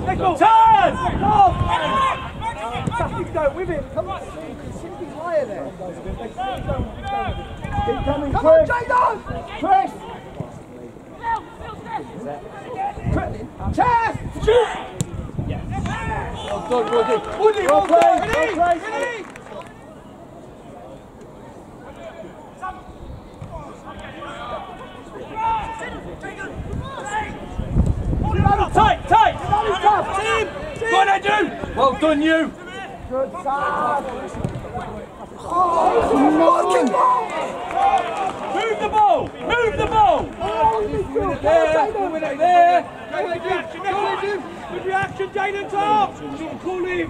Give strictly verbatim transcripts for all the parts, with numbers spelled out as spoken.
Turn! Keep going with him. Come on. He's higher there. Keep coming, Come Chris. on, Hendon! Chris! Chest! Shoot! Yes. Well done, Woody. Woody, well played. Ready? Ready? Tight, tight! Team! What I do? Well done, you! Good side! Oh, move the ball! Move the ball! Oh, there! There! Good reaction, Jaden top! Shouldn't call him!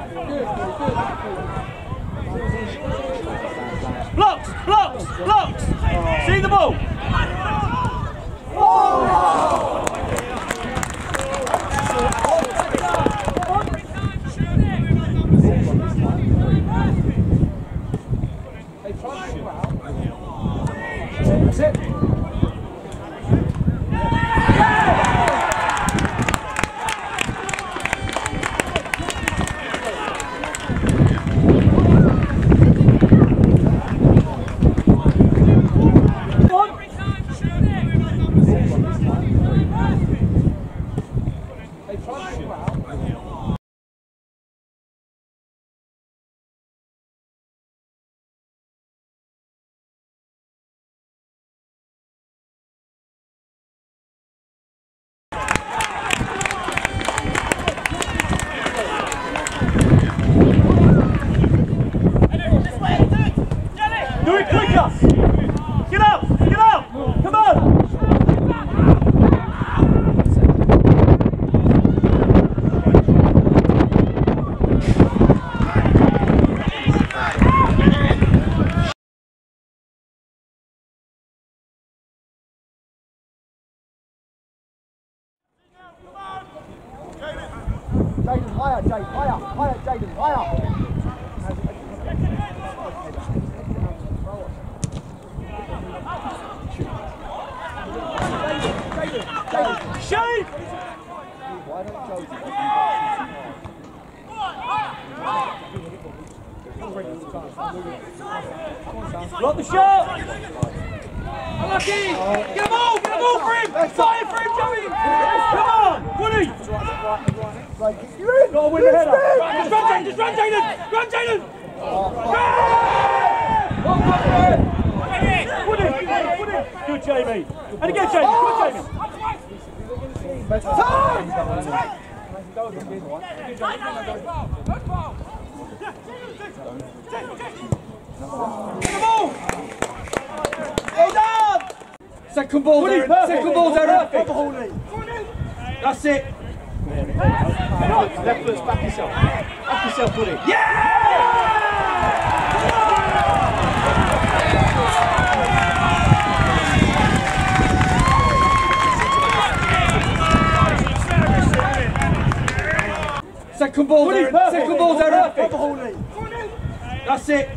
Blocks! Blocks! Blocks! See the ball! Oh! That's it. Do it quicker! Get out! Get out! Come on! Jaden, higher, Jaden, higher, higher, Jaden, higher. Shake! Why don't Block the shot! Unlucky! Get a ball! Get a ball for him! Fire for him, Joey! Come on! Woody! You're in! Gotta win the header! Just run, Jaden! Just run, Jaden! Run, Jaden! Woody! Woody! Good, Jamie! And again, Jamie! Good, Jamie! Time! Well done! Second ball, Woody, second ball's out. That's it. Left foot's back yourself. Back yourself, Woody. Yeah! Second ball, Woody, second ball's out. That's it.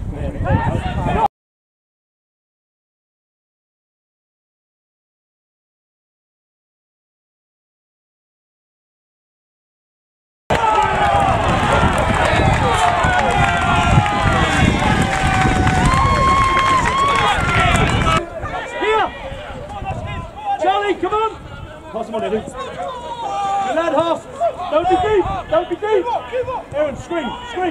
Come on! Pass him on, Hendon. Good lad, half. Don't be deep. Don't be deep. Aaron, screen, screen.